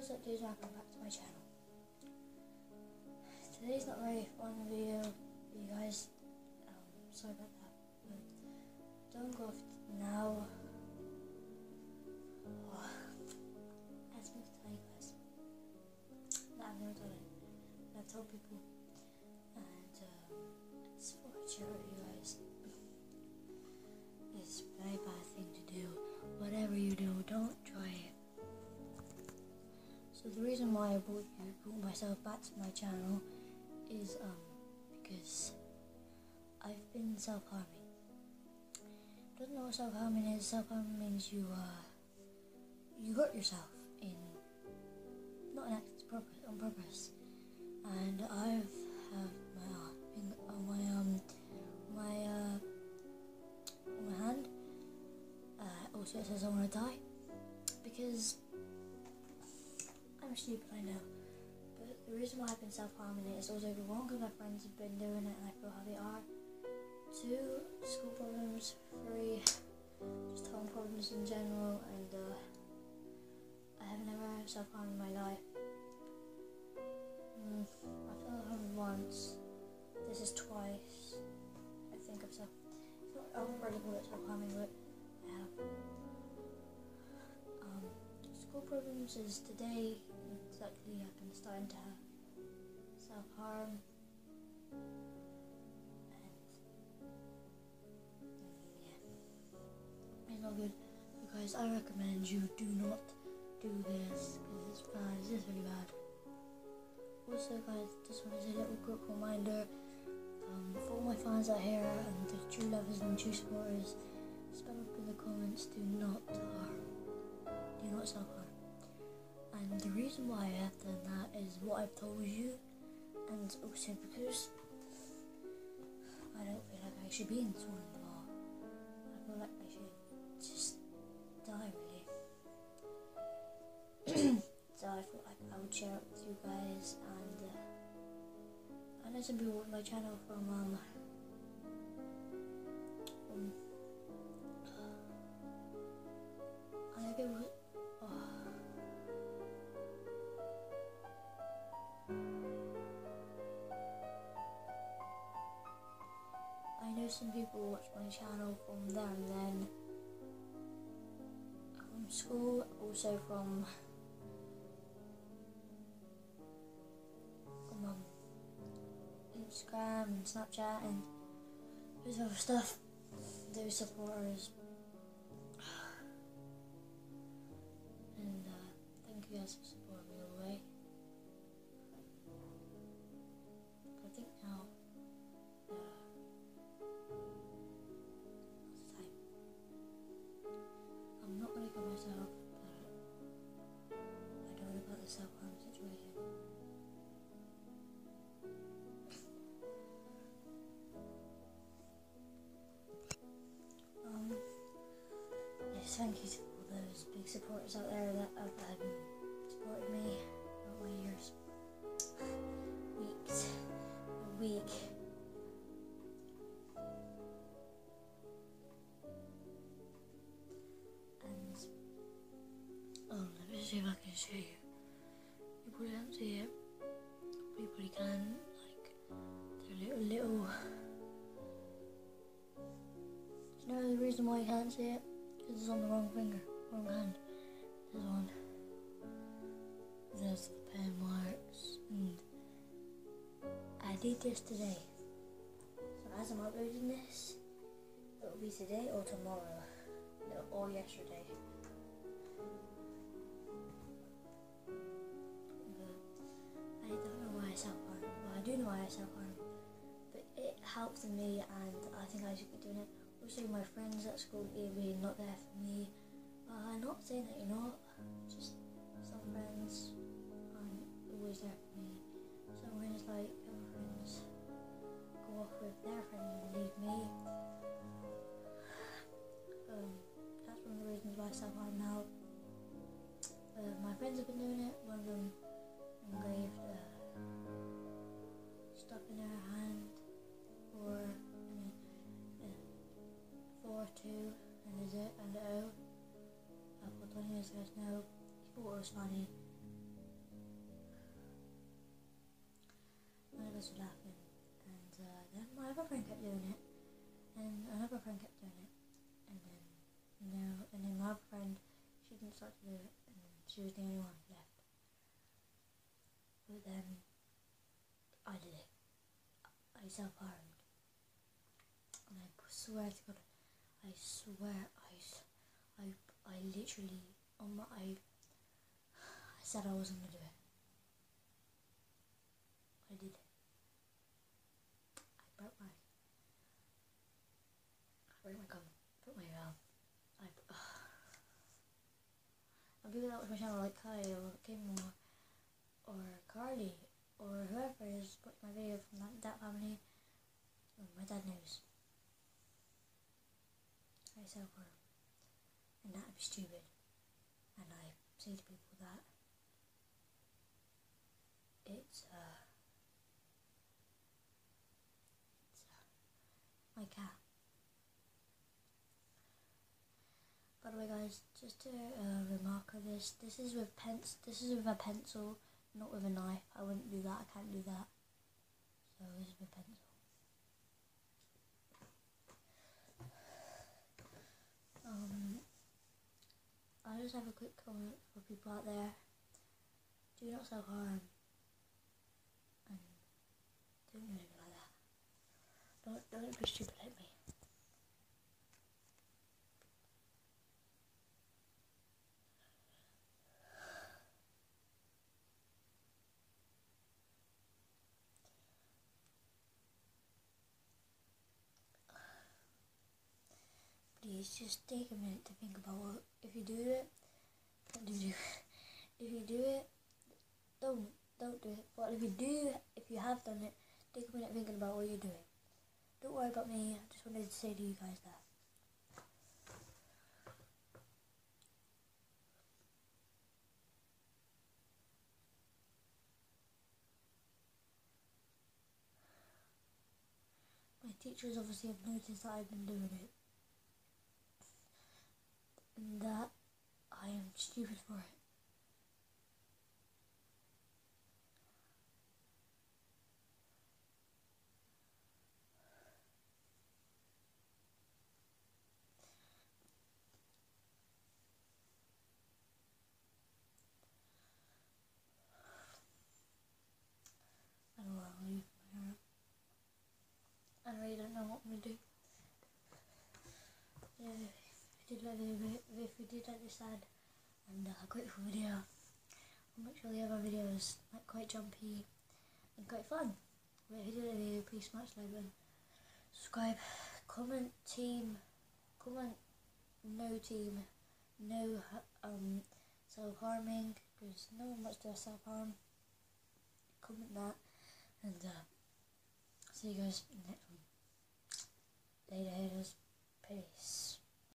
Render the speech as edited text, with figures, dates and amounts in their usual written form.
what's up dudes, welcome back to my channel. Today's not a very fun video for you guys, sorry about that, but don't go off now. I had something to tell you guys that I've never told it, but I've told people, and it's for a charity, you guys. It's a very bad thing to do. Whatever you do, don't try it. So the reason why I brought myself back to my channel is because I've been self-harming. Don't know what self-harming is. Self-harming means you hurt yourself not on purpose. And I have on my hand. Also it says I want to die because I'm stupid, I know. But the reason why I've been self-harming is also one, because my friends have been doing it and I feel how they are. 2, school problems. 3, just home problems in general. And I have never self-harmed in my life. I've self-harmed once. This is twice. I think I've I won't really call it self-harming, but I have. School problems is today. Exactly, I've been starting to have self-harm, and yeah, it's not good. So guys, I recommend you do not do this because it's bad. It's just really bad. Also guys, just want to say a little quick reminder for all my fans out here and the true lovers and true supporters, spell up in the comments, do not self-harm. And the reason why I have done that is what I've told you, and also because I don't feel like I should be in this one anymore. I feel like I should just die, really. So I felt like I would share it with you guys, and I know some people with my channel from I know people. I know some people watch my channel from there, and then from school, also from Instagram and Snapchat and those other stuff. Those supporters, and thank you guys for supporting me all the way. I think now I'm not going to kill myself, but I don't know about the self-harm situation. Yes, thank you to all those big supporters out there that have supported me over my years, weeks, a week. Let me see if I can show you. You probably can't see it, but you probably can. Like, they're little. You know the reason why you can't see it? Because it's on the wrong finger, wrong hand. There's one. There's the pen marks. And I did this today. So as I'm uploading this, it will be today or tomorrow, or yesterday. I don't know why I self-harm. Well, I do know why I self-harm, but it helps me, and I think I should be doing it. Also, my friends at school are not there for me. I'm not saying that you're not. Just some friends aren't always there for me. Some friends, like other friends, go off with their friends and leave me. That's one of the reasons why I self-harm now. My friends have been doing it. One of them engraved stuff in her hand, or 4, 2, and a Z and an O. I thought 20 years ago, no, he thought it was funny. of us were laughing, and then my other friend kept doing it, and another friend kept doing it, and then my other friend, she didn't start to do it, and then she was the only one left. But then I did it. I self-harmed, and I swear to God, I literally I said I wasn't gonna do it. I did it. I broke my gum, broke my and people that watch my channel like Kai or Kim or Carly or whoever is watching my video from that family, my dad knows. I self-harm, and that I'm stupid, and I say to people that it's my cat. By the way, guys, just a remark of this. This is with a pencil, not with a knife. I wouldn't do that. I can't do that. So this is with a pencil. I just have a quick comment for people out there. Do not self-harm. And don't do anything like that. Don't be stupid like me. Please just take a minute to think about what, if you do it, if you do it, don't do it. But if you have done it, take a minute thinking about what you're doing. Don't worry about me, I just wanted to say to you guys that. My teachers obviously have noticed that I've been doing it. And that I am stupid for it. I don't know what I'm going to do for my hair. I really don't know what I'm going to do. Yeah, if you did like this sad and grateful video, I'll make sure the other videos like quite jumpy and quite fun. But if you did like the video, please smash the like button, subscribe, comment no self-harming, because no one wants to self-harm. Comment that, and see you guys in the next one. Later, haters.